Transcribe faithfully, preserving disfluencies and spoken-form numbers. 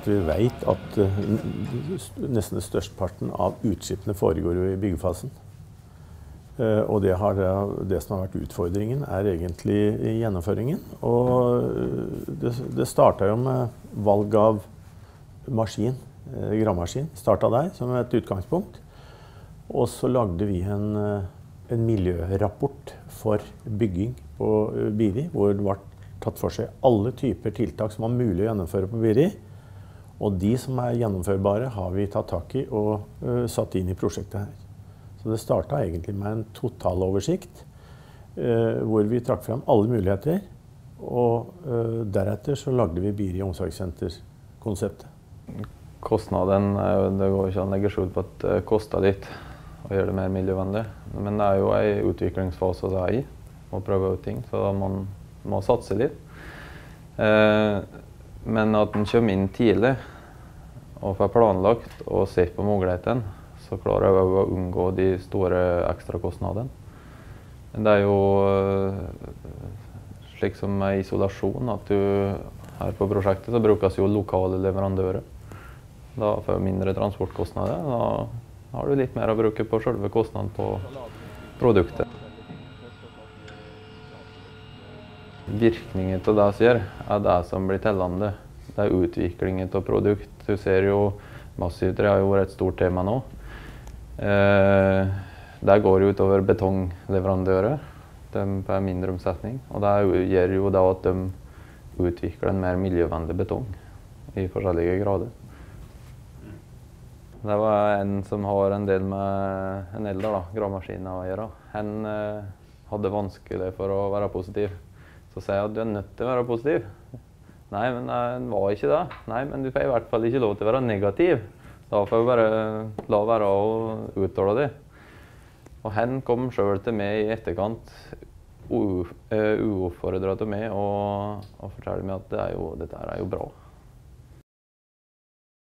at vi vet at uh, nesten størsteparten av utslippene foregår i byggefasen. Uh, og det, har, det som har vært utfordringen er egentlig gjennomføringen. Og det, det startet jo med valg av maskin, uh, gravemaskin, startet der som et utgangspunkt. Og så lagde vi en, en miljørapport for bygging på Biri, hvor det ble tatt for seg alle typer tiltak som var mulig å gjennomføre på Biri. Og de som er gjennomførbare har vi tatt tak i og uh, satt inn i prosjektet her. Så det startet egentlig med en totaloversikt, uh, hvor vi trakk frem alle muligheter. Og uh, deretter så lagde vi Biri omsorgssenter-konseptet. Kostnaden, det går ikke an å legge skjul på at det koster litt å gjøre det mer miljøvennlig. Men det er jo en utviklingsfase å i, å prøve ut ting, så man må satse litt. Eh, men at den kommer inn tidlig og får planlagt og ser på muligheten, så klarer jeg å unngå de store ekstrakostnadene. Det er jo slik som med isolasjon, at du her på prosjektet så brukes jo lokale leverandører. Da får du mindre transportkostnader. Da har du litt mer å bruke på selve kostnaden på produktet. Virkningen av det som gjør, er det som blir tellende. Det er utviklingen av produkt. Du ser jo, massivtre har jo vært et stort tema nå. Eh, det går jo utover betongleverandører. De får mindre omsetning. Og det gjør jo da at de utvikler en mer miljøvennlig betong i forskjellige grader. Det var en som har en del med en eldre da, gravemaskinen å gjøre. Han eh, hadde vanskelig for å være positiv. Så sier jeg at du er nødt til å være positiv. Nei, men han var ikke det. Nei, men du får i hvert fall ikke lov til å være negativ. Da får du bare la være å uttale det. Og han kom selv til meg i etterkant, uoppfordret til meg, og, og fortalte meg at det er jo, dette er jo bra.